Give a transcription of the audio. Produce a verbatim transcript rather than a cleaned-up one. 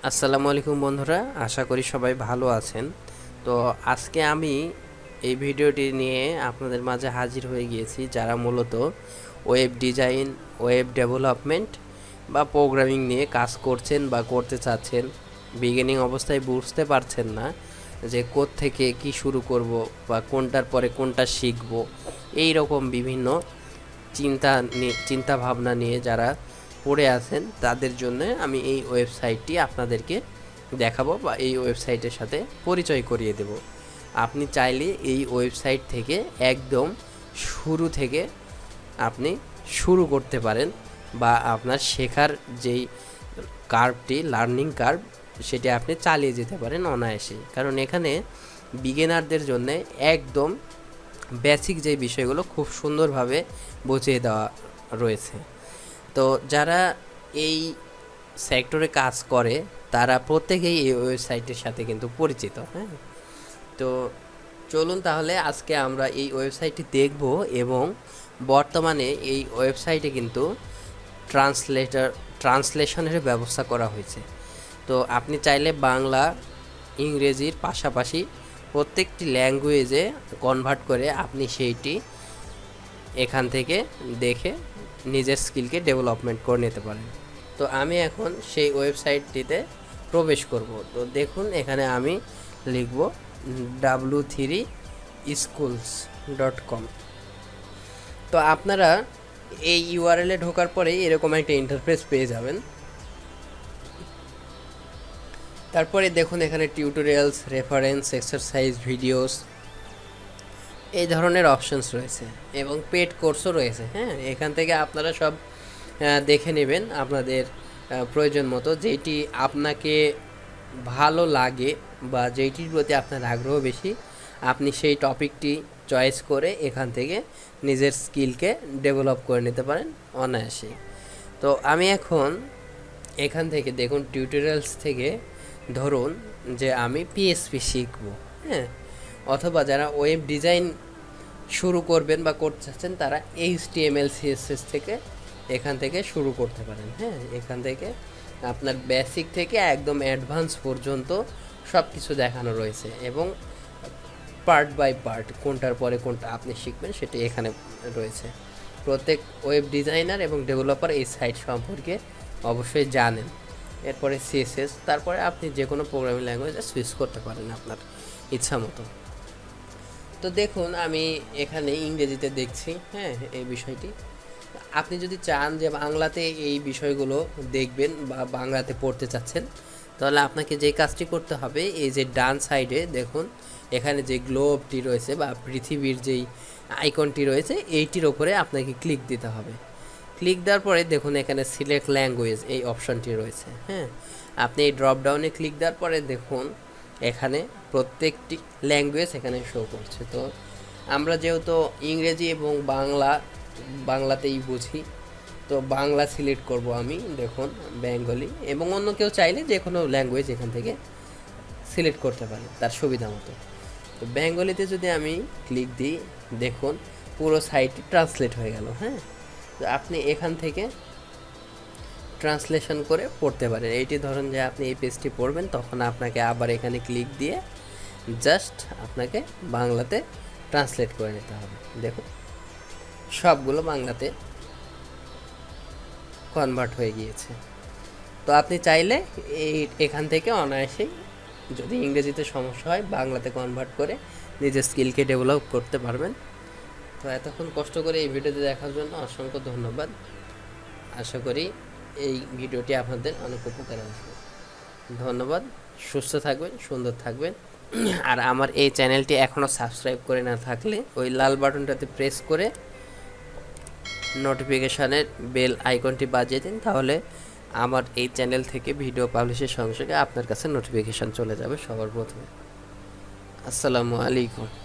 আসসালামু আলাইকুম বন্ধুরা, আশা করি সবাই ভালো আছেন। তো আজকে আমি এই ভিডিওটি নিয়ে আপনাদের মাঝে হাজির হয়ে গিয়েছি যারা মূলত ওয়েব ডিজাইন, ওয়েব ডেভেলপমেন্ট বা প্রোগ্রামিং নিয়ে কাজ করছেন বা করতে চাচ্ছেন। বিগিনিং অবস্থায় বুঝতে পারছেন না যে কোত্থেকে কি শুরু করব বা কোনটার পরে কোনটা শিখব, এই রকম বিভিন্ন চিন্তা চিন্তা ভাবনা নিয়ে যারা পড়ে আছেন তাদের জন্য আমি এই ওয়েবসাইটটি আপনাদেরকে দেখাবো বা এই ওয়েবসাইটের সাথে পরিচয় করিয়ে দেব। আপনি চাইলে এই ওয়েবসাইট থেকে একদম শুরু থেকে আপনি শুরু করতে পারেন বা আপনার শেখার যেই কার্ভটি, লার্নিং কার্ভ, সেটি আপনি চালিয়ে যেতে পারেন অনায়াসে। কারণ এখানে বিগিনারদের জন্য একদম বেসিক যে বিষয়গুলো খুব সুন্দরভাবে বুঝিয়ে দেওয়া রয়েছে। তো যারা এই সেক্টরে কাজ করে তারা প্রত্যেকেই এই ওয়েবসাইটের সাথে কিন্তু পরিচিত। হ্যাঁ, তো চলুন তাহলে আজকে আমরা এই ওয়েবসাইটটি দেখব এবং বর্তমানে এই ওয়েবসাইটে কিন্তু ট্রান্সলেটর ট্রান্সলেশনের ব্যবস্থা করা হয়েছে। তো আপনি চাইলে বাংলা, ইংরেজির পাশাপাশি প্রত্যেকটি ল্যাঙ্গুয়েজে কনভার্ট করে আপনি সেইটি এখান থেকে দেখে নিজের স্কিলকে ডেভেলপমেন্ট করে নিতে পারেন। তো আমি এখন সেই ওয়েবসাইটটিতে প্রবেশ করব। তো দেখুন এখানে আমি লিখব W three schools dot com. তো আপনারা এই ইউআরএলে ঢোকার পরেই এরকম একটা ইন্টারফেস পেয়ে যাবেন। তারপরে দেখুন এখানে টিউটোরিয়ালস, রেফারেন্স, এক্সারসাইজ, ভিডিওস, এই ধরনের অপশনস রয়েছে এবং পেড কোর্সও রয়েছে। হ্যাঁ, এখান থেকে আপনারা সব দেখে নেবেন আপনাদের প্রয়োজন মতো, যেটি আপনাকে ভালো লাগে বা যেটির প্রতি আপনার আগ্রহ বেশি, আপনি সেই টপিকটি চয়েস করে এখান থেকে নিজের স্কিলকে ডেভেলপ করে নিতে পারেন অনায়াসে। তো আমি এখন এখান থেকে দেখুন টিউটোরিয়ালস থেকে ধরুন যে আমি পিএইচপি শিখব, হ্যাঁ, অথবা যারা ওয়েব ডিজাইন শুরু করবেন বা করতে চাচ্ছেন তারা এইচটিএমএল সিএসএস থেকে এখান থেকে শুরু করতে পারেন। হ্যাঁ, এখান থেকে আপনার বেসিক থেকে একদম অ্যাডভান্স পর্যন্ত সব কিছু দেখানো রয়েছে এবং পার্ট বাই পার্ট কোনটার পরে কোনটা আপনি শিখবেন সেটি এখানে রয়েছে। প্রত্যেক ওয়েব ডিজাইনার এবং ডেভেলপার এই সাইট সম্পর্কে অবশ্যই জানেন। এরপরে সিএসএস, তারপরে আপনি যে কোনো প্রোগ্রামিং ল্যাঙ্গুয়েজে সুইচ করতে পারেন আপনার ইচ্ছা মতো। তো দেখুন আমি এখানে ইংরেজিতে দেখছি। হ্যাঁ, এই বিষয়টি আপনি যদি চান যে বাংলাতে এই বিষয়গুলো দেখবেন বা বাংলাতে পড়তে চাচ্ছেন, তাহলে আপনাকে যে কাজটি করতে হবে, এই যে ডান সাইডে দেখুন এখানে যে গ্লোবটি রয়েছে বা পৃথিবীর যেই আইকনটি রয়েছে এইটির ওপরে আপনাকে ক্লিক দিতে হবে। ক্লিক দেওয়ার পরে দেখুন এখানে সিলেক্ট ল্যাঙ্গুয়েজ এই অপশানটি রয়েছে। হ্যাঁ, আপনি এই ড্রপ ডাউনে ক্লিক দেওয়ার পরে দেখুন এখানে প্রত্যেকটি ল্যাঙ্গুয়েজ এখানে শো করছে। তো আমরা যেহেতু ইংরেজি এবং বাংলা বাংলাতেই বুঝি, তো বাংলা সিলেক্ট করব আমি। দেখুন বেঙ্গলি, এবং অন্য কেউ চাইলে যে কোনো ল্যাঙ্গুয়েজ এখান থেকে সিলেক্ট করতে পারে তার সুবিধা মতো। তো বেঙ্গলিতে যদি আমি ক্লিক দিই দেখুন পুরো সাইটটি ট্রান্সলেট হয়ে গেল। হ্যাঁ, তো আপনি এখান থেকে ট্রান্সলেশন করে পড়তে পারেন। এইটি ধরুন যে আপনি এই পেজটি পড়বেন, তখন আপনাকে আবার এখানে ক্লিক দিয়ে জাস্ট আপনাকে বাংলাতে ট্রান্সলেট করে নিতে হবে। দেখুন সবগুলো বাংলাতে কনভার্ট হয়ে গিয়েছে। তো আপনি চাইলে এই এখান থেকে অনায়াসেই, যদি ইংরেজিতে সমস্যা হয়, বাংলাতে কনভার্ট করে নিজের স্কিলকে ডেভেলপ করতে পারবেন। তো এতক্ষণ কষ্ট করে এই ভিডিওটি দেখার জন্য অসংখ্য ধন্যবাদ। আশা করি এই ভিডিওটি আপনাদের অনেক উপকার আসবে। ধন্যবাদ, সুস্থ থাকবেন, সুন্দর থাকবেন। আর আমার এই চ্যানেলটি এখনও সাবস্ক্রাইব করে না থাকলে ওই লাল বাটনটাতে প্রেস করে নোটিফিকেশানের বেল আইকনটি বাজিয়ে দিন, তাহলে আমার এই চ্যানেল থেকে ভিডিও পাবলিশের সঙ্গে সঙ্গে আপনার কাছে নোটিফিকেশান চলে যাবে সবার প্রথমে। আসসালামু আলাইকুম।